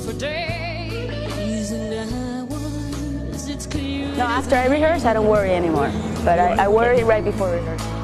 No, after I rehearse, I don't worry anymore. But I worry right before rehearsal.